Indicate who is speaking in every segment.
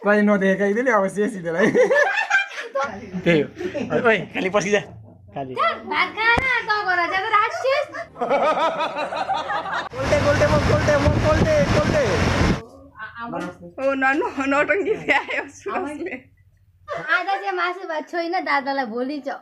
Speaker 1: कहिले नदेखाइदिने अब शेष त्यसलाई त्यही हो ओइ खाली पसिजा खाली
Speaker 2: नौटङ्की आयो
Speaker 3: आधा चाहिँ मासु भात छैन दादालाई भोलि छ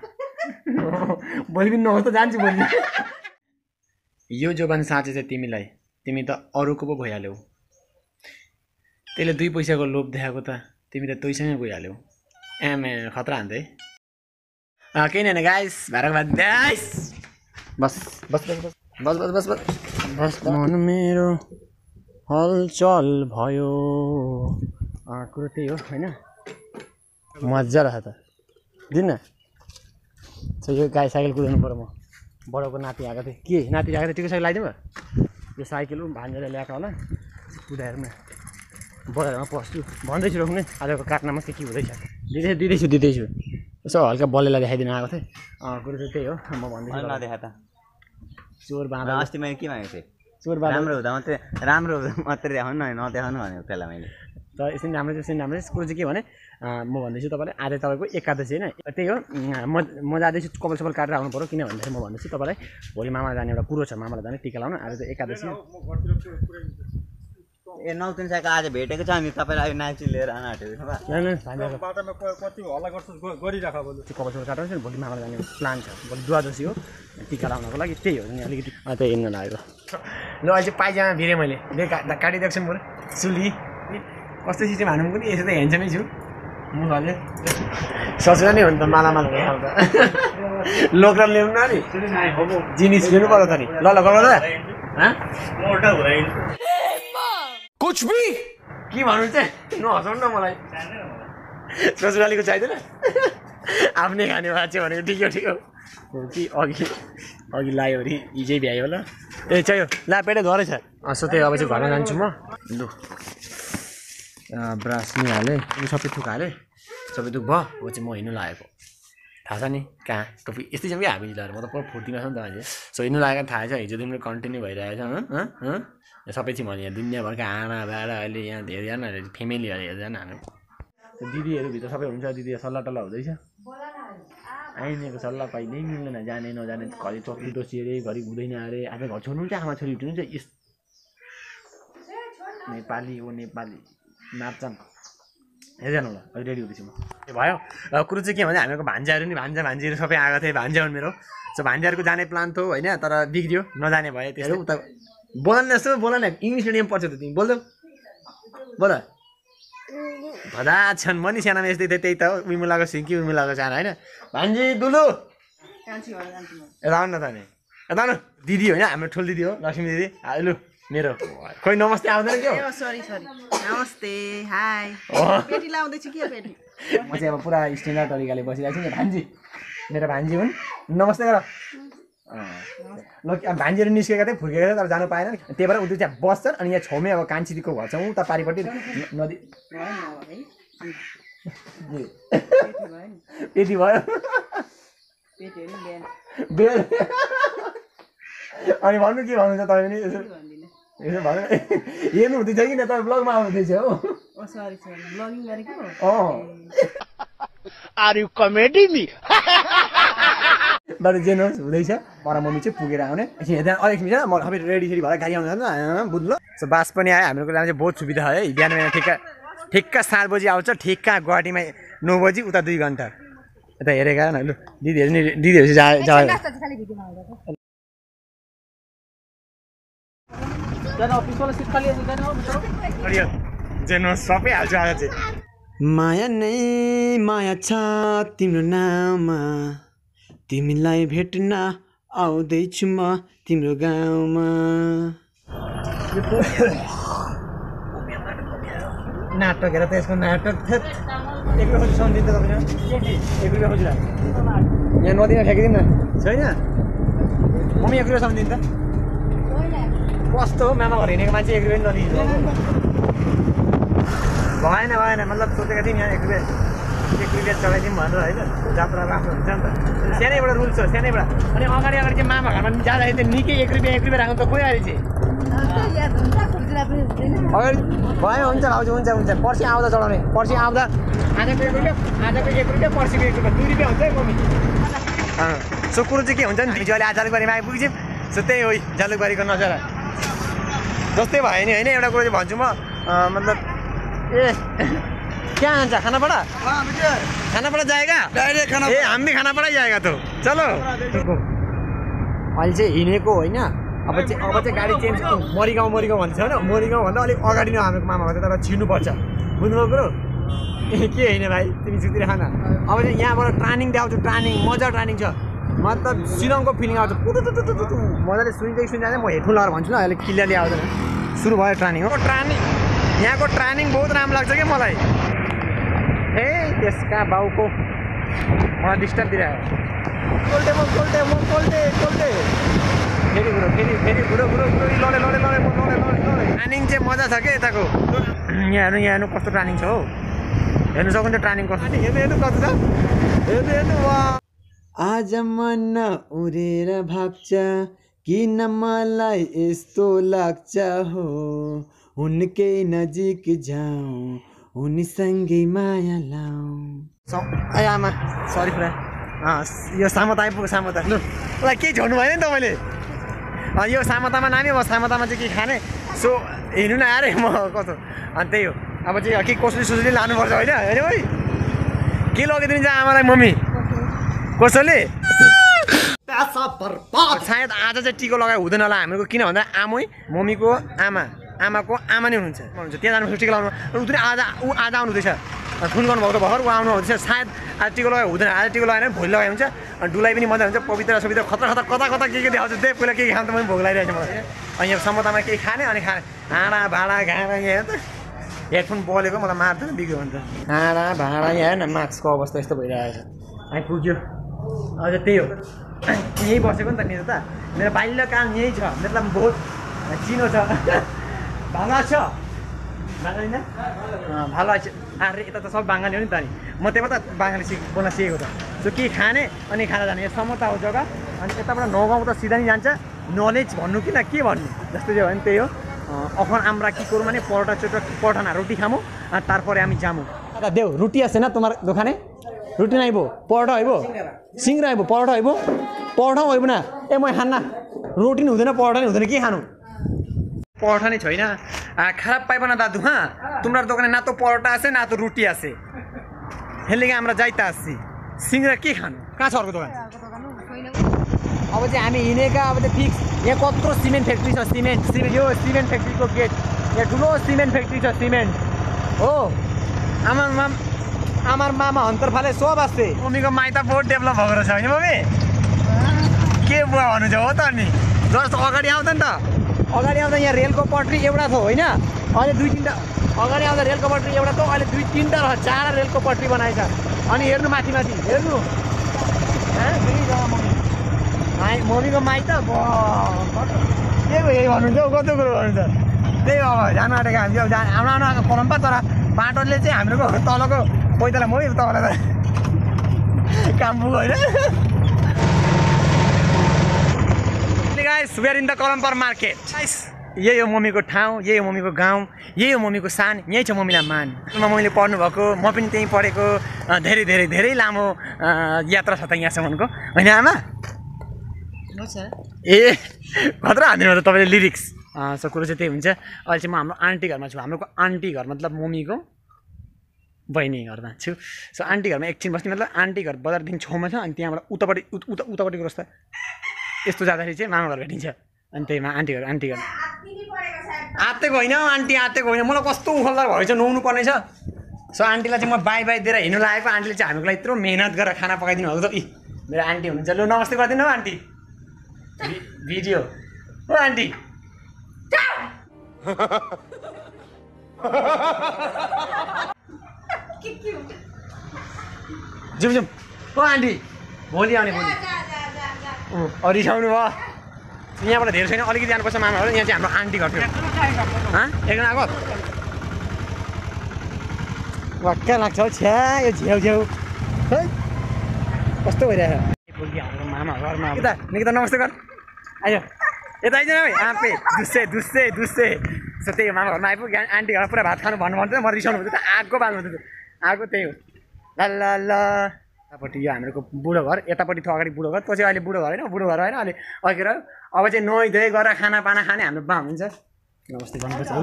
Speaker 1: भोलि पनि नहोस् त जान्छु भोलि यो जोबान साँचे चाहिँ तिमीलाई तिमी त अरूको पो भइहाल्यौ त्यसले 2 पैसाको लोभ देखाएको त तिमी त तैसँगै गइहाल्यौ एमे खतरा हान्दै केही होइन गाइस भाडाको बाद गाइस बस बस बस बस बस बस बस बस मन मेरो हलचल भयो कुरो त्यही हो होइन मजा रहेछ त दिन्न यो गाई साइकल कुदाउनु पऱ्यो म बडाको नाति आएको थिएँ के नाति आएको थिएँ टिको साइकल लगाइदिउँ यो साइकल भान्जेर ल्याएको होला कुदाएर बजारमा पस्छु भन्दैछु रोक्ने आजको काट्नमा के हुँदैछ दिँदैछु यसो हल्का बलेलाई देखाइदिनु आएको थिएँ कुरो चाहिँ त्यही हो म भन्दैछु
Speaker 4: नदेखा त
Speaker 1: चोर बाँधा
Speaker 4: अस्ति मैले के भनेको थिएँ
Speaker 1: चोर बाँधा
Speaker 4: राम्रो हुँदा मात्रै देखाउनु न नदेखाउनु भनेको त्यसलाई मैले
Speaker 1: त यसरी राम्रो कुरो चाहिँ के भने म भन्दैछु तपाईँलाई आज तपाईँको एकादशी होइन त्यही हो म जाँदैछु कपाल सपाल काटेर आउनु पऱ्यो किन भन्दाखेरि म भन्दैछु तपाईँलाई भोलि मामा जाने एउटा कुरो छ मामालाई जाने टिका लाउनु आज चाहिँ एकादशी
Speaker 4: ए नौतिन साइको आज भेटेको छ हामी तपाईँलाई अहिले नाइची लिएर आउन आँटेको
Speaker 1: कपाल सपाल काटेर भोलि मामालाई जाने प्लान छ भोलि द्वादशी हो टिका लाउनको लागि त्यही हो नि अलिकति त्यही हिँड्न लागेको ल अहिले चाहिँ पाइजामा भिरेँ मैले काटिदिएको छु म चुली कस्तो सिस्टम हान्नु पनि यसो त हेन्समै छु म भने ससुरा नै हो नि त मालामाल आउँछ लोकल ल्याउनु न नि जिनिस लिनु पर्यो त नि ल ल गर कुछ भी के भन्नु चाहिँ नहसाउनु न मलाई ससुरालीको चाहिँदैन आफ्नै खाने भएको छ भनेको ठिक हो कि अघि लायो भने हिजै भ्यायो होला ए चाहियो ला पेटै धरेछ सो त्यही अब चाहिँ घरमा जान्छु म लु ब्रस नि हालेँ सबै थुक हालेँ सबै थुक भयो अब चाहिँ म हिँड्नु लागेको थाहा छ नि कहाँ टोपी यस्तै छ कि हामी लगाएर म त पुरा फुर्तीमा छ नि त अहिले सो हिँड्नु लागेको थाहा छ हिजोदेखि कन्टिन्यू भइरहेको छ सबै चाहिँ मैले यहाँ दुनियाँभरका आमा बाबा अहिले यहाँ धेरैजना फेमिलीहरू हेर्दैन हाम्रो दिदीहरूभित्र सबै हुन्छ दिदी सल्लाह टल्लाह हुँदैछ आइनेको सल्लाह कहिल्यै मिल्दैन जाने नजाने घरि चक्री दोषी अरे घरि हुँदैन अरे आफै घर छोड्नुहुन्छ आमा छोरी उठ्नुहुन्छ यस नेपाली हो नेपाली नाप्छन् हेर्दैन होला अहिले रेडी हुँदैछु म भयो कुरो चाहिँ के भने हामीहरूको भान्जाहरू नि भान्जीहरू सबै आएको थिए भान्जा हुन् मेरो सो भान्जाहरूको जाने प्लान थियो होइन तर बिग्रियो नजाने भयो त्यसो उता बोला न जस्तो बोला न इङ्ग्लिस मिडियम पढ्छौ त तिमी बोल्छौ बोल भदा छन् म नि सानामा यस्तै थिएँ त्यही त हो विमुलाको सिङ्की विमुलाको साना होइन भान्जी दुलु यता आउनु न त नि यता आउनु दिदी होइन हाम्रो ठुलो दिदी हो लक्ष्मी दिदी लु मेरो खोइ नमस्ते आउँदैन के हो
Speaker 2: सरी नमस्ते हाई पेटी लाउँदैछु के पेटी
Speaker 1: म चाहिँ अब पुरा स्ट्यान्डर्ड तरिकाले बसिरहेको छु नि भान्जी मेरो भान्जी हुन् नमस्ते गर ल भान्जीहरू निस्केका थिए फुर्केको थियो तर जानु पाएन त्यही भएर उता चाहिँ बस्छन् अनि यहाँ छेउमै अब कान्छीको घर छ उता पारिपट्टि नदी पेटी भयो अनि भन्नु के भन्नुहुन्छ तपाईँ पनि यसो भन्नु हेर्नु हुँदैछ कि न तपाईँ ब्लगमा आउनुहुँदैछ हो
Speaker 5: आर यु कमेडी मी
Speaker 1: तर जे नहोस् हुँदैछ पर मम्मी चाहिँ पुगेर आउने एकछिन हेर्दा अलिक मिस म सबै रेडी भएर गाडी आउँदैन बुझ्नु सो बास पनि आयो हाम्रो लागि चाहिँ बहुत सुविधा है बिहान बिहान ठिक्क 7 बजी आउँछ ठिक्क गुवाहाटीमा 9 बजी उता 2 घन्टा यता हेरेका न लु दिदीहरू सबै हाल्छु आज चाहिँ माया नै माया छ तिम्रो नाममा तिमीलाई भेट्न आउँदैछु म तिम्रो गाउँमा नाटक हेर त यसको नाटक एक रुपियाँ खोजी सम्झिन्छ तपाईँ 1 रुपियाँ खोजिरा यहाँ नदीमा फ्याँकिदिउँ न छैन मम्मी 1 रुपियाँ सम्झिन्छ कस्तो हो मामा घर हिँडेको मान्छे 1 रुपियाँ नदिन्छ भएन मतलब सोचेको थिएँ यहाँ 1 रुपियाँ चलाइदिउँ भनेर होइन जात्रा राम्रो हुन्छ नि त सानैबाट रुल्स हो सानैबाट अनि अगाडि चाहिँ मामा घरमा जाँदाखेरि चाहिँ निकै 1 रुपियाँ राख्नु त खोइ अहिले चाहिँ
Speaker 3: याद हुन्छ खुजुरा पनि हुँदैन
Speaker 1: अगाडि भयो हुन्छ भाउजू हुन्छ पर्सि आउँदा चढाउने पर्सि आउँदा आजको 1 रुपियाँ आजको 1 रुपियाँ पर्सिको 1 रुपियाँ 2 रुपियाँ हुन्छ है मम्मी सो कुरो चाहिँ के हुन्छ नि हिजो अहिले आज जालुकबारीमा आइपुग्छौँ सो त्यही हो जालुकबारीको नजारा जस्तै भयो नि होइन एउटा कुरो चाहिँ भन्छु म मतलब क्या हुन्छ खाना पड़ा जाएगा
Speaker 4: डाइरेक्ट खाना
Speaker 1: ए हम भी खाना पड़ा जाएगा तो चलो अहिले चाहिँ हिँडेको होइन अब चाहिँ गाडी चेन्ज मरिगाउँ भन्छ होइन मरिगाउँ भन्दा अलिक अगाडि नै हाम्रो मामा भन्दा तर छिर्नुपर्छ बुझ्नुभयो कुरो के होइन भाइ तिमी सुतिर खाना अब चाहिँ यहाँबाट ट्रानिङ देखाउँछु ट्रानिङ मजा ट्रानिङ छ मतलब सिलङको फिलिङ आउँछ मजाले सुनिँदैन म हेडफोन लगाएर भन्छु ल अहिले क्लियरली आउँदैन सुरु भयो ट्रानिङ हो ट्रानिङ यहाँको ट्रानिङ बहुत राम्रो लाग्छ क्या मलाई ए त्यसका बाउको मलाई डिस्टर्ब दिइरहेको कोल्टे फेरि बुढो लडे ट्रानिङ चाहिँ मजा छ क्या यताको यहाँ हेर्नु कस्तो ट्रानिङ छ हो हेर्नु सक्नुहुन्छ ट्रानिङ कस्तो हेर्नु कस्तो छ हेर्नु आज मन उडेर भाग्छ किन मलाई यस्तो लाग्छ हो उनकै नजिक जाऊ उनीसँगै माया लाऊ ए आमा सरी पुरा यो सामता आइपुग्यो सामता लु उसलाई केही छोड्नु भएन नि तपाईँले यो सामतामा नाम्यो म सामतामा चाहिँ के खाने सो हेर्नु न अरे म कस्तो अनि त्यही हो अब चाहिँ के कसरी लानुपर्छ होइन हेऱ्यो है के लगिदिन्छ आमालाई मम्मी कसैले सायद आज चाहिँ टिको लगाए हुँदैन होला हामीको किन भन्दा आमै मम्मीको आमाको आमा नै हुनुहुन्छ त्यहाँ जानु टिको लगाउनु आज आउनु हुँदैछ फोन गर्नुभएको त भर्खर ऊ आउनु हुँदैछ सायद आज टिको लगाए हुँदैन आज टिको लगाएन भोलि लगाए हुन्छ अनि डुलाइ पनि मजा हुन्छ पवित्र सवित्र खतरा कता के देखाउँछ त्यही पहिला के खानु त पनि भोग लागिरहेको छ मलाई अनि यहाँ समतामा केही खाने अनि खाने हाँडा भाँडा घाँडा यहाँ त हेडफोन बलेको मलाई मार्दैन बिग्यो भने त हाँडा भाँडा यहाँ हेर्न मास्कको अवस्था यस्तो भइरहेको छ आइपुग्यो अझ त्यही हो यहीँ बसेको नि त मेरो त मेरो बाल्यकाल यहीँ छ मतलब बहुत चिनो छ भाला छ होइन भाला अरे यता त सब बाङ्गाली हो नि त नि म त्यहीबाट बाङ्गाली बोल्न सिकेको त सो के खाने अनि खाना जाने यो समता हो जग्गा अनि यताबाट नगाउँ त सिधा नि जान्छ नलेज भन्नु कि न के भन्नु जस्तो जो हो नि त्यही हो अखन আমরা কি করব মানে পরোটা চোটা পরোটা না রুটি খামো আর তারপরে আমি যামু দাদা দেও রুটি আছে না তোমার দোকানে রুটি নাইব পরোটা হইব সিংরা হইব পরোটা হইব পরোটা হইব না ए म खान्न रोटी नि हुँदैन परोठा नि हुँदैन के खानु परोठा नि छैन খারাপ পাইব না দাদু হ্যাঁ তোমার দোকানে না তো পরোটা আছে না তো রুটি আছে হেলেগে আমরা যাইতা আসছি সিংরা के खानु कहाँ छ अर्को दोकान अब चाहिँ हामी हिँडेका अब चाहिँ फिक्स यहाँ कत्रो सिमेन्ट फ्याक्ट्री छ सिमेन्ट यो सिमेन्ट फ्याक्ट्रीको गेट यहाँ ठुलो सिमेन्ट फ्याक्ट्री छ सिमेन्ट हो आमार मामा हन्तर फाले सब आस्ते मम्मीको माइत बहुत डेभलप भएको रहेछ होइन मम्मी के बुवा भन्नु छ हो त अनि जस्तो अगाडि आउँदा नि त अगाडि आउँदा यहाँ रेलको पटरी एउटा थियो होइन अहिले 2-3टा अगाडि आउँदा रेलको पटरी एउटा थियो अहिले 2-3टा रह 4 रेलको पटरी बनाएछ अनि हेर्नु माथि हेर्नु मम्मीको माइत के को यही भन्नुहुन्छ हौ कस्तो कुरो भन्नुहुन्छ त्यही अब जानु आँटेको हामी अब आउनु आएको परम्परा तर बाटोले चाहिँ हाम्रो तलको पैताला मम्मी तपाईँलाई त काम पुग्यो होइन guys we are in the कलम्पर मार्केट गाइस यही हो मम्मीको ठाउँ यही हो मम्मीको गाउँ यही हो मम्मीको सान यही छ मम्मीलाई मान मैले पढ्नु भएको म पनि त्यहीँ पढेको धेरै धेरै धेरै लामो यात्रा छ त यहाँसम्मको होइन आमा ए खतरा हान्दिनु त तपाईँले लिरिक्स सो कुरो चाहिँ त्यही हुन्छ अहिले चाहिँ म हाम्रो आन्टी घरमा छु हाम्रो आन्टी घर मतलब मम्मीको बहिनी घरमा छु सो आन्टी घरमा एकछिन बस्ने मतलब आन्टी घर बजारदेखि छेउमा छ अनि त्यहाँबाट उतापट्टिको रस्ता यस्तो जाँदाखेरि चाहिँ मामा घर भेटिन्छ अनि त्यहीमा आन्टी घर आत्तेको होइन आन्टी आत्तेको होइन मलाई कस्तो उखलदार भएछ नुहाउनु पर्ने छ सो आन्टीलाई चाहिँ म बाई दिएर हिँड्नु लागेको आन्टीले चाहिँ हाम्रो लागि यत्रो मेहनत गरेर खाना पकाइदिनु भएको त मेरो आन्टी हुनुहुन्छ लु नमस्ते गरिदिनु हौ आन्टी भिडियो हो आन्टी जाउँ हो आन्टी भोलि आउने भोलि रिसाउनु भयो यहाँबाट धेरै छैन अलिकति जानुपर्छ मामाहरू यहाँ चाहिँ हाम्रो आन्टी घर थियो एकजना आएको वाक्क लाग्छ हौ छ्या यो झ्याउ है कस्तो भइरहेको हाम्रो मामा घरमा निकिता नमस्ते गर आयो यता आइज भाइ आँपे दुस्से दुस्से दुस्से सो त्यही हो मामा घरमा आइपुग्यो आन्टी घरमा पुरा भात खानु भन्नु भन्थ्यो म रिसाउनु हुन्थ्यो आगो बाल्नु हुन्थ्यो आगो त्यही हो ल ल ल यतापट्टि यो हाम्रो बुढो घर यतापट्टि थियो अगाडि बुढो घर पछि अहिले बुढो घर होइन बुढो घर होइन अहिले अघि रह्यो अब चाहिँ नुहाइ धुवाइ गरेर खानापाना खाने हाम्रो बा हुन्छ नमस्ते भन्नुपर्छ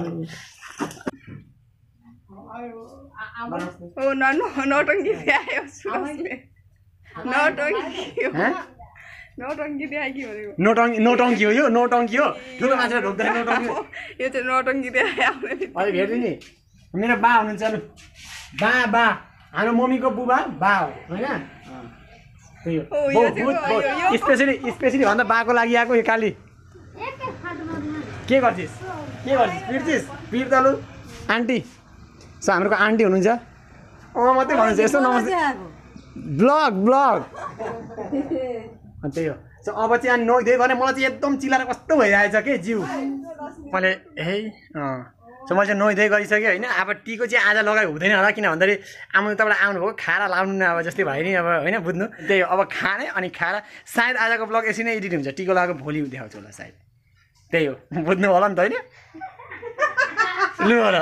Speaker 2: नौटङ्की आयो नौटङ्की देखाइ भनेको
Speaker 1: नौटङ्की हो यो नौटङ्की हो ठुलो मान्छेले ढोक्दैन नौटङ्की
Speaker 2: यो चाहिँ नौटङ्की देखाइ
Speaker 1: अहिले भेट्छु नि मेरो बा हुनुहुन्छ लु बा हाम्रो मम्मीको बुबा बा हो होइन त्यही हो स्पेसली भन्दा बाको लागि आएको यो काली के गर्छिस् पिर्छिस् पिर त लु आन्टी सो हाम्रो आन्टी हुनुहुन्छ मात्रै भन्नुहुन्छ यस्तो नमस्ते ब्लग त्यही हो सो अब चाहिँ अनि नुहाइ धुवाइ गर्ने मलाई चाहिँ एकदम चिलाएर कस्तो भइरहेछ के जिउ मैले सो मैले चाहिँ नुहाइ धुवाइ गरिसकेँ होइन अब टीको चाहिँ आज लगाइ हुँदैन होला किन भन्दाखेरि आमा तपाईँलाई आउनुभयो खाएर लाउनु न अब जस्तै भयो नि अब होइन बुझ्नु त्यही हो अब खाने अनि खाएर सायद आजको ब्लग यसरी नै एडिट हुन्छ टीको लगाएको भोलि देखाउँछु होला सायद त्यही हो बुझ्नु होला नि त होइन लु होला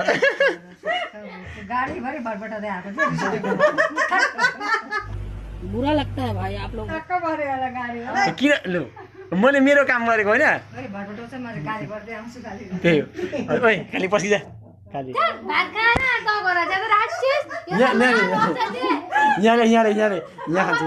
Speaker 3: बुरा लगता है भाई आप लोग
Speaker 1: किन लु मैले मेरो काम गरेको होइन त्यही हो ओइ खालि पसिजा खालि यहाँ खान्छु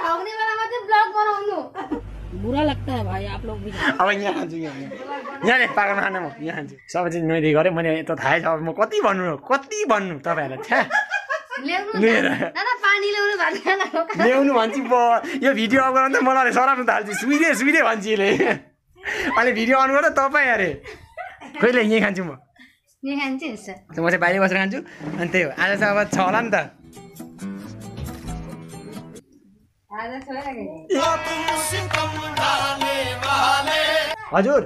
Speaker 3: बुरा लगता है भाइ आप लोग भी
Speaker 1: अब यहाँ खान्छु यहाँ पागल खाना म यहाँ खान्छु सबै चाहिँ नुहाइ गरेँ मैले त थाहै छ अब म कति भन्नु तपाईँहरूलाई छ्या लिएर ल्याउनु भन्छ यो भिडियो अन गरेर त मलाई सराप्नु थाल्छु सुइदे भन्छ यसले अहिले भिडियो अन गरेर तपाईँ अरे कहिले यहीँ खान्छु म चाहिँ बाहिर बसेर खान्छु अनि त्यही हो आज चाहिँ अब छ होला नि त हजुर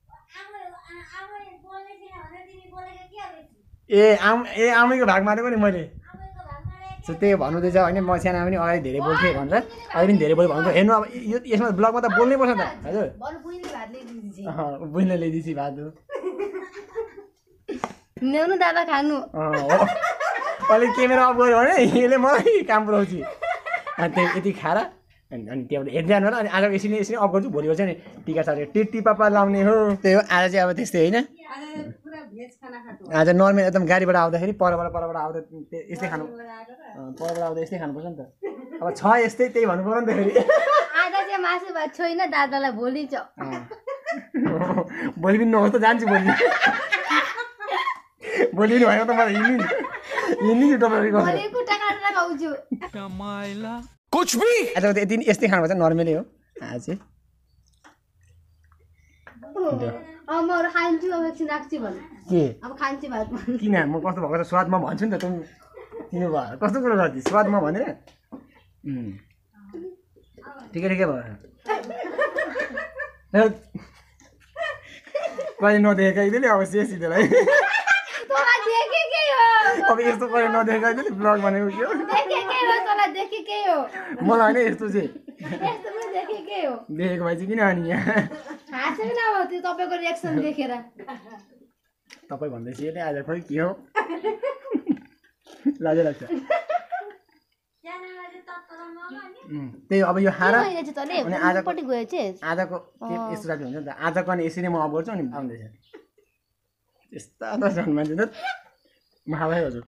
Speaker 1: आमैको भाग मारेको नि मैले सो त्यही भन्नुहुँदैछ होइन म सानो पनि अगाडि धेरै बोल्थेँ भनेर अहिले पनि धेरै बोल्यो भन्नु हेर्नु अब यो यसमा ब्लगमा त बोल्नै पर्छ त हजुर बुझ्न ल्याइदिएपछि भात हो
Speaker 3: ल्याउनु दादा खानु
Speaker 1: अहिले क्यामेरा अफ गऱ्यो भने यसले मलाई काम पुऱ्याउँछु अनि त्यही यति खाएर अनि त्यहाँबाट हेर्दै जानु होला अनि आज यसरी अफ गर्छु भोलि गर्छ नि टिका सारेर टिटी पापा लाउने हो त्यही हो आज चाहिँ अब त्यस्तै होइन आज नर्मल एकदम गाडीबाट आउँदाखेरि परबाट आउँदा यस्तै खानु परबाट आउँदा यस्तै खानुपर्छ नि त अब छ यस्तै त्यही भन्नु पर्यो नि त फेरि
Speaker 3: आज चाहिँ मासु भात छैन दादालाई भोलि छ
Speaker 1: भोलि पनि नहोस् त जान्छु भोलि पनि भयो त मलाई हिँड्नु तपाईँहरू कुछ भी आज यति यस्तै खानुपर्छ नर्मली हो आज चाहिँ के
Speaker 3: अब खान्छु भात
Speaker 1: किन म कस्तो भएको छ स्वादमा भन्छु नि त तिमी भयो कस्तो कुरो गर्छु स्वादमा भनेर ठिकै भयो कहिले नदेखाइदिने अब सिधैलाई अब यस्तो कहिले नदेखाइदिने ब्लग भनेको के हो मलाई होइन यस्तो चाहिँ देखेको भए चाहिँ किन अनि यहाँ
Speaker 3: तपाईँको रिएक्सन देखेर
Speaker 1: तपाईँ भन्दैछ यसले आज खोइ के हो लाजै लाग्छ त्यही अब यो खाएर अनि आजको यस्तो राति हुन्छ नि त आजको अनि यसरी म अफ गर्छु अनि आउँदैछ यस्ता त झन् मान्छे त महाभाइ हजुर